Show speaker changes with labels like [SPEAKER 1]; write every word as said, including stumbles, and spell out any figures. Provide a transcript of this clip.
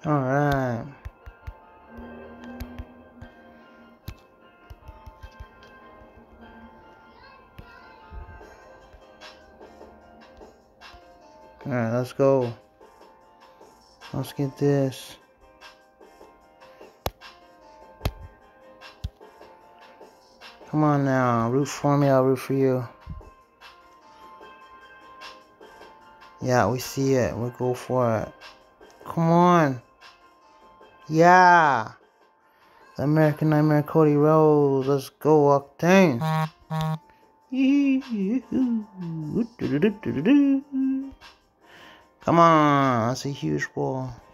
[SPEAKER 1] Alright. Alright, let's go. Let's get this. Come on now. Root for me, I'll root for you. Yeah, we see it. We go for it. Come on. Yeah. The American Nightmare Cody Rhodes. Let's go, Octane. Come on. That's a huge ball.